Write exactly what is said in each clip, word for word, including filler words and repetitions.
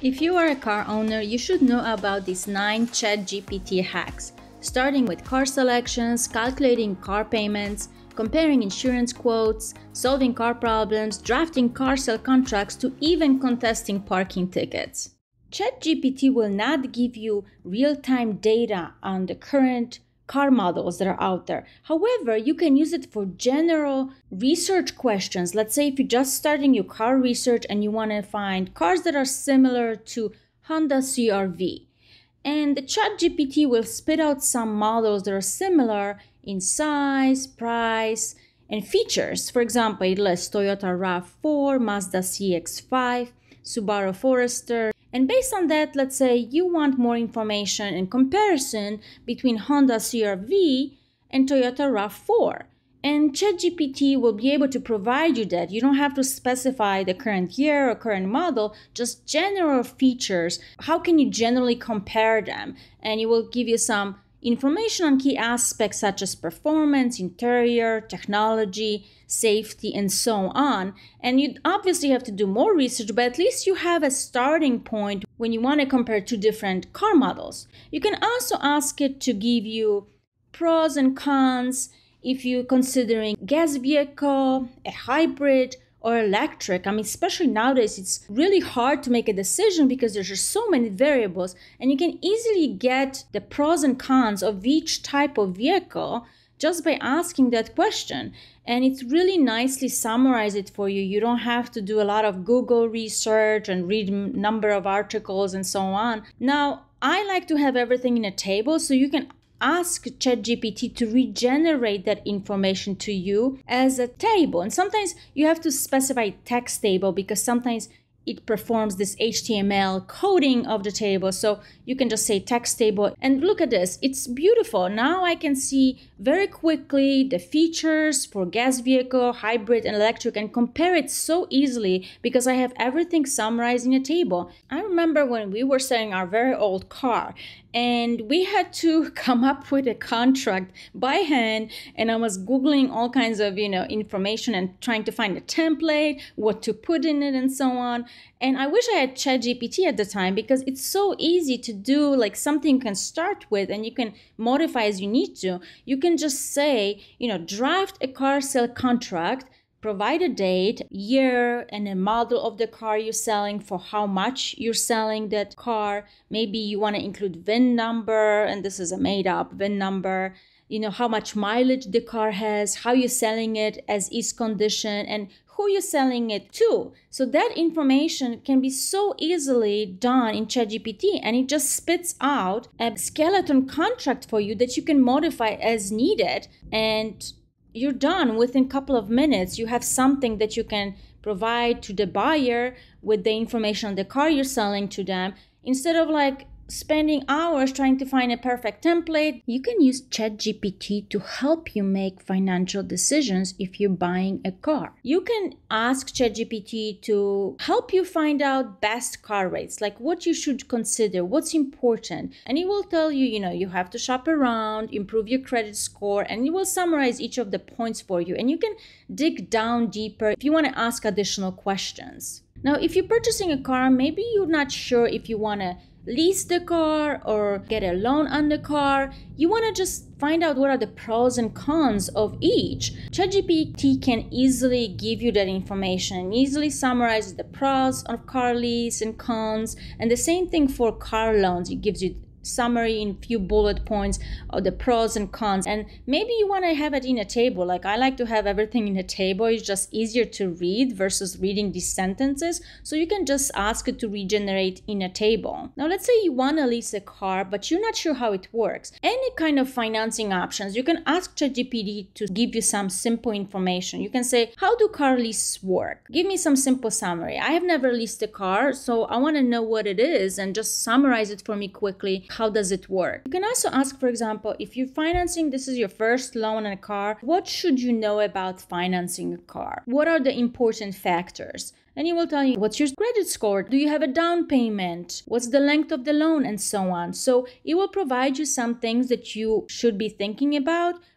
If you are a car owner, you should know about these nine ChatGPT hacks, starting with car selections, calculating car payments, comparing insurance quotes, solving car problems, drafting car sale contracts, to even contesting parking tickets. ChatGPT will not give you real-time data on the current car models that are out there. However, you can use it for general research questions. Let's say if you're just starting your car research and you want to find cars that are similar to Honda C R V. And the ChatGPT will spit out some models that are similar in size, price, and features. For example, it lists Toyota RAV four, Mazda C X five, Subaru Forester. And based on that, let's say you want more information and comparison between Honda C R V and Toyota RAV four. And ChatGPT will be able to provide you that. You don't have to specify the current year or current model, just general features. How can you generally compare them? And it will give you some information on key aspects such as performance, interior, technology, safety, and so on. And you obviously have to do more research, but at least you have a starting point when you want to compare two different car models. You can also ask it to give you pros and cons if you're considering gas vehicle, a hybrid, or electric. I mean, especially nowadays, it's really hard to make a decision because there's just so many variables, and you can easily get the pros and cons of each type of vehicle just by asking that question. And it's really nicely summarized it for you. You don't have to do a lot of Google research and read a number of articles and so on. Now, I like to have everything in a table, so you can ask ChatGPT to regenerate that information to you as a table. And sometimes you have to specify text table because sometimes it performs this H T M L coding of the table. So you can just say text table. And look at this. It's beautiful. Now I can see very quickly the features for gas vehicle, hybrid, and electric, and compare it so easily because I have everything summarized in a table. I remember when we were selling our very old car, and we had to come up with a contract by hand, and I was Googling all kinds of, you know, information and trying to find a template, what to put in it, and so on. And I wish I had ChatGPT at the time because it's so easy to do, like something you can start with and you can modify as you need to. You can just say, you know, draft a car sale contract, provide a date, year, and a model of the car you're selling, for how much you're selling that car. Maybe you want to include V I N number, and this is a made up V I N number. You know, how much mileage the car has, how you're selling it as is condition, and who you're selling it to. So that information can be so easily done in ChatGPT, and it just spits out a skeleton contract for you that you can modify as needed, and you're done within a couple of minutes. You have something that you can provide to the buyer with the information on the car you're selling to them. Instead of like spending hours trying to find a perfect template, you can use ChatGPT to help you make financial decisions if you're buying a car. You can ask ChatGPT to help you find out best car rates, like what you should consider, what's important. And it will tell you, you know, you have to shop around, improve your credit score, and it will summarize each of the points for you. And you can dig down deeper if you want to ask additional questions. Now, if you're purchasing a car, maybe you're not sure if you want to lease the car or get a loan on the car. You want to just find out what are the pros and cons of each. ChatGPT can easily give you that information, easily summarizes the pros of car lease and cons. And the same thing for car loans. It gives you summary in few bullet points of the pros and cons. And maybe you want to have it in a table. Like I like to have everything in a table. It's just easier to read versus reading these sentences. So you can just ask it to regenerate in a table. Now let's say you want to lease a car, but you're not sure how it works. Any kind of financing options, you can ask ChatGPT to give you some simple information. You can say, how do car leases work? Give me some simple summary. I have never leased a car, so I want to know what it is, and just summarize it for me quickly. How does it work? You can also ask, for example, if you're financing, this is your first loan on a car, what should you know about financing a car? What are the important factors? And it will tell you, what's your credit score? Do you have a down payment? What's the length of the loan? And so on. So it will provide you some things that you should be thinking about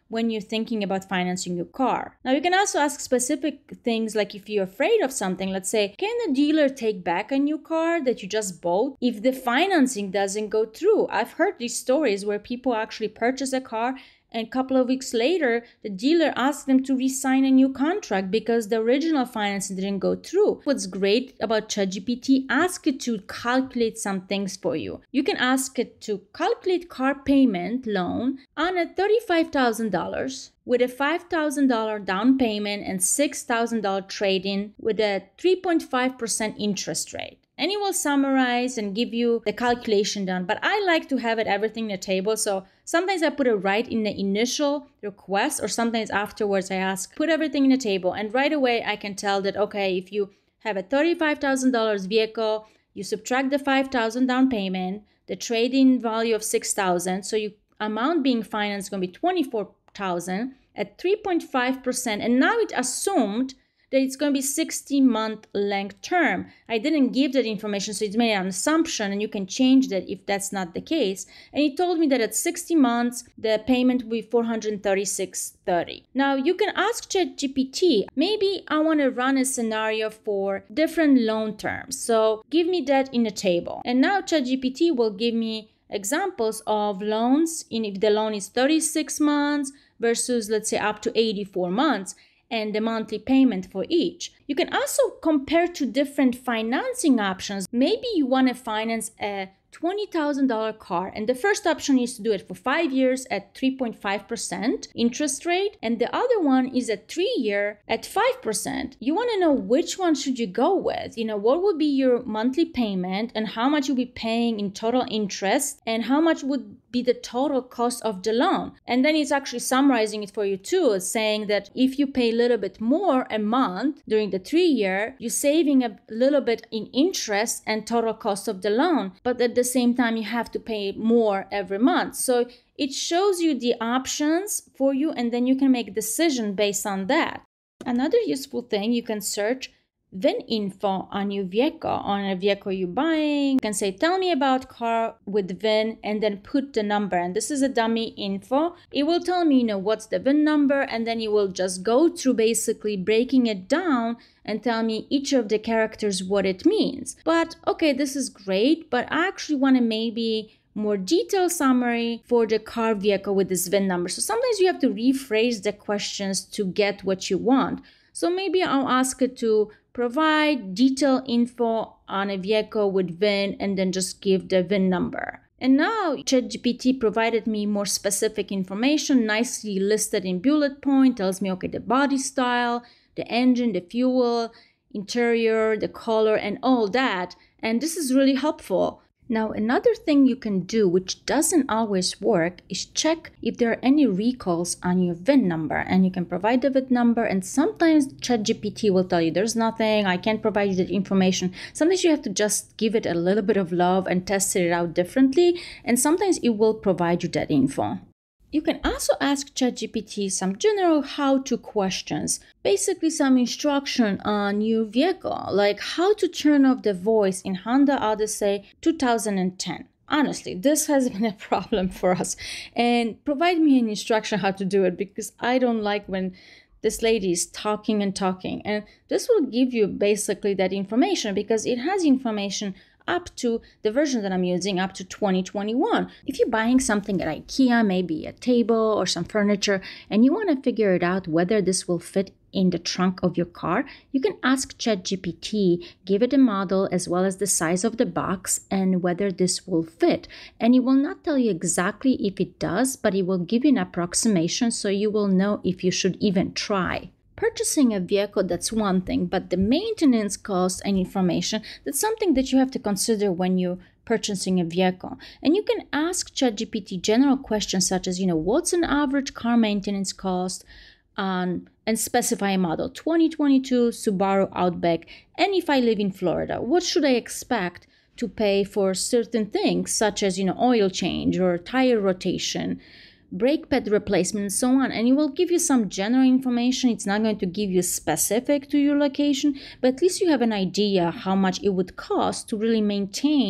when you're thinking about financing your car. Now, you can also ask specific things like if you're afraid of something, let's say, can the dealer take back a new car that you just bought if the financing doesn't go through? I've heard these stories where people actually purchase a car and a couple of weeks later, the dealer asked them to re-sign a new contract because the original financing didn't go through. What's great about ChatGPT, ask it to calculate some things for you. You can ask it to calculate car payment loan on a thirty-five thousand dollars with a five thousand dollars down payment and six thousand dollars trade-in with a three point five percent interest rate. And it will summarize and give you the calculation done. But I like to have it everything in the table. So sometimes I put it right in the initial request, or sometimes afterwards I ask, put everything in the table. And right away I can tell that, okay, if you have a thirty-five thousand dollars vehicle, you subtract the five thousand dollars down payment, the trade-in value of six thousand dollars. So your amount being financed is going to be twenty-four thousand dollars at three point five percent. And now it assumed that it's going to be sixty month length term. I didn't give that information, so it's made an assumption, and you can change that if that's not the case. And he told me that at sixty months, the payment will be four hundred thirty-six dollars and thirty cents. Now, you can ask ChatGPT, maybe I want to run a scenario for different loan terms. So give me that in a table. And now ChatGPT will give me examples of loans, in if the loan is thirty-six months versus, let's say, up to eighty-four months. And the monthly payment for each. You can also compare to different financing options. Maybe you want to finance a twenty thousand dollars car, and the first option is to do it for five years at three point five percent interest rate, and the other one is a three year at five percent. You want to know which one should you go with. You know, what would be your monthly payment and how much you'll be paying in total interest and how much would be the total cost of the loan. And then it's actually summarizing it for you too, saying that if you pay a little bit more a month during the three year, you're saving a little bit in interest and total cost of the loan. But at the same time, you have to pay more every month. So it shows you the options for you, and then you can make a decision based on that. Another useful thing, you can search V I N info on your vehicle, on a vehicle you're buying. You can say, tell me about car with V I N, and then put the number. And this is a dummy info. It will tell me, you know, what's the V I N number, and then you will just go through basically breaking it down and tell me each of the characters what it means. But okay, this is great, but I actually want to maybe more detailed summary for the car vehicle with this V I N number. So sometimes you have to rephrase the questions to get what you want. So maybe I'll ask it to provide detailed info on a vehicle with V I N and then just give the V I N number. And now ChatGPT provided me more specific information, nicely listed in bullet point, tells me, okay, the body style, the engine, the fuel, interior, the color, and all that. And this is really helpful. Now, another thing you can do, which doesn't always work, is check if there are any recalls on your V I N number. And you can provide the V I N number, and sometimes ChatGPT will tell you there's nothing, I can't provide you that information. Sometimes you have to just give it a little bit of love and test it out differently, and sometimes it will provide you that info. You can also ask ChatGPT some general how-to questions, basically some instruction on your vehicle, like how to turn off the voice in Honda Odyssey two thousand ten. Honestly, this has been a problem for us, and provide me an instruction how to do it, because I don't like when this lady is talking and talking. And this will give you basically that information, because it has information up to the version that I'm using, up to twenty twenty-one. If you're buying something at IKEA, maybe a table or some furniture, and you want to figure it out whether this will fit in the trunk of your car, you can ask ChatGPT, give it a model as well as the size of the box and whether this will fit. And it will not tell you exactly if it does, but it will give you an approximation so you will know if you should even try. Purchasing a vehicle, that's one thing, but the maintenance costs and information, that's something that you have to consider when you're purchasing a vehicle. And you can ask ChatGPT general questions such as, you know, what's an average car maintenance cost, um, and specify a model, twenty twenty-two Subaru Outback, and if I live in Florida, what should I expect to pay for certain things such as, you know, oil change or tire rotation, brake pad replacement, and so on. And it will give you some general information. It's not going to give you specific to your location, but at least you have an idea how much it would cost to really maintain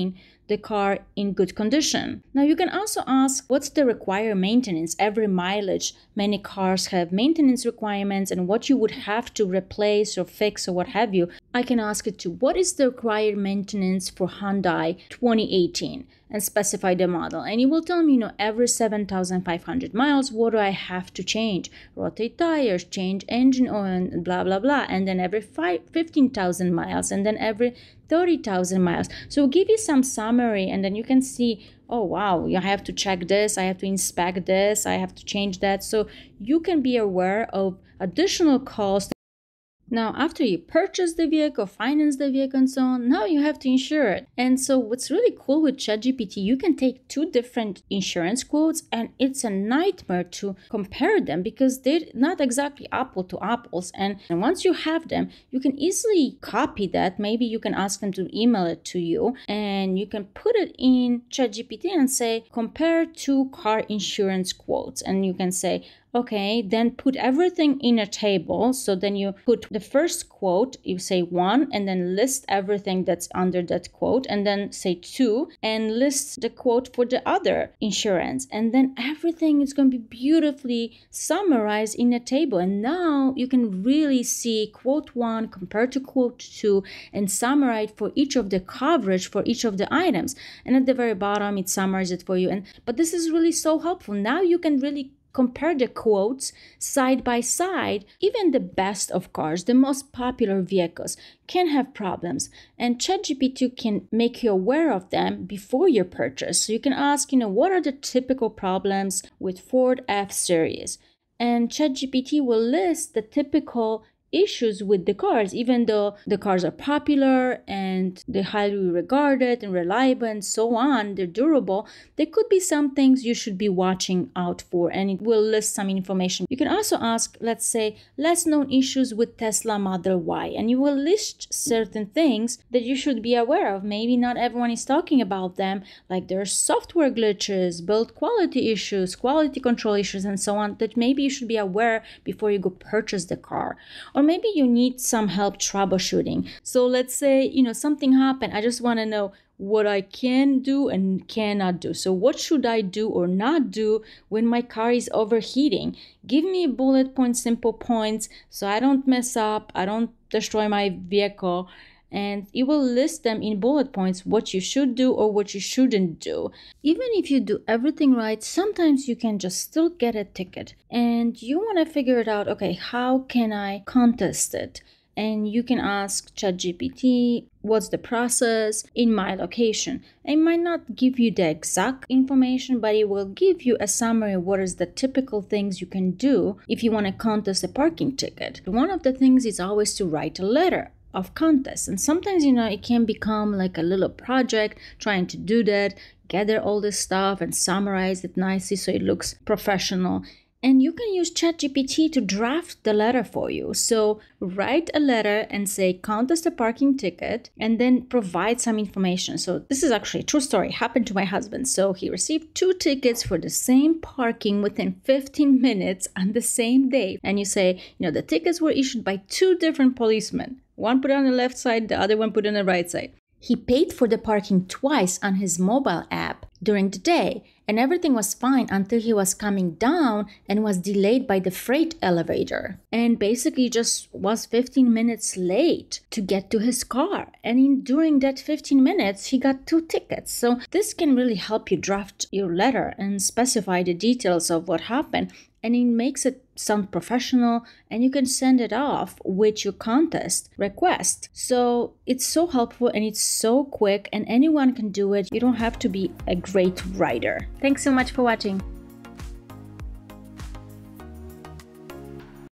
the car in good condition. Now you can also ask what's the required maintenance, every mileage. Many cars have maintenance requirements and what you would have to replace or fix or what have you. I can ask it to what is the required maintenance for Hyundai twenty eighteen and specify the model. And it will tell me, you know, every seven thousand five hundred miles, what do I have to change? Rotate tires, change engine oil, and blah, blah, blah. And then every fifteen thousand miles, and then every thirty thousand miles. So it'll give you some summary, and then you can see, oh, wow, I have to check this, I have to inspect this, I have to change that. So you can be aware of additional costs. Now, after you purchase the vehicle, finance the vehicle and so on, now you have to insure it. And so what's really cool with ChatGPT, you can take two different insurance quotes and it's a nightmare to compare them because they're not exactly apple to apples. And, and once you have them, you can easily copy that. Maybe you can ask them to email it to you and you can put it in ChatGPT and say, compare two car insurance quotes. And you can say, okay, then put everything in a table. So then you put the first quote, you say one, and then list everything that's under that quote, and then say two, and list the quote for the other insurance. And then everything is going to be beautifully summarized in a table. And now you can really see quote one compared to quote two and summarize for each of the coverage for each of the items. And at the very bottom, it summarizes it for you. And but this is really so helpful. Now you can really compare the quotes side by side. Even the best of cars, the most popular vehicles, can have problems, and ChatGPT can make you aware of them before your purchase. So you can ask, you know, what are the typical problems with Ford F-Series? And ChatGPT will list the typical issues with the cars, even though the cars are popular and they're highly regarded and reliable and so on, they're durable, there could be some things you should be watching out for, and it will list some information. You can also ask, let's say, less known issues with Tesla Model Y, and you will list certain things that you should be aware of. Maybe not everyone is talking about them, like there's software glitches, build quality issues, quality control issues, and so on, that maybe you should be aware before you go purchase the car. Or maybe you need some help troubleshooting. So let's say, you know, something happened. I just want to know what I can do and cannot do. So what should I do or not do when my car is overheating? Give me bullet points, simple points, so I don't mess up, I don't destroy my vehicle. And it will list them in bullet points, what you should do or what you shouldn't do. Even if you do everything right, sometimes you can just still get a ticket. And you want to figure it out, okay, how can I contest it? And you can ask ChatGPT, what's the process in my location? It might not give you the exact information, but it will give you a summary of what is the typical things you can do if you want to contest a parking ticket. One of the things is always to write a letter of contest, and sometimes, you know, it can become like a little project trying to do that, gather all this stuff and summarize it nicely so it looks professional. And you can use ChatGPT to draft the letter for you. So write a letter and say contest a parking ticket, and then provide some information. So this is actually a true story, happened to my husband. So he received two tickets for the same parking within fifteen minutes on the same day. And you say, you know, the tickets were issued by two different policemen. One put it on the left side, the other one put it on the right side. He paid for the parking twice on his mobile app during the day, and everything was fine until he was coming down and was delayed by the freight elevator, and basically just was fifteen minutes late to get to his car. And in during that fifteen minutes, he got two tickets. So this can really help you draft your letter and specify the details of what happened. And it makes it sound professional, and you can send it off with your contest request. So it's so helpful and it's so quick, and anyone can do it. You don't have to be a great writer. Thanks so much for watching.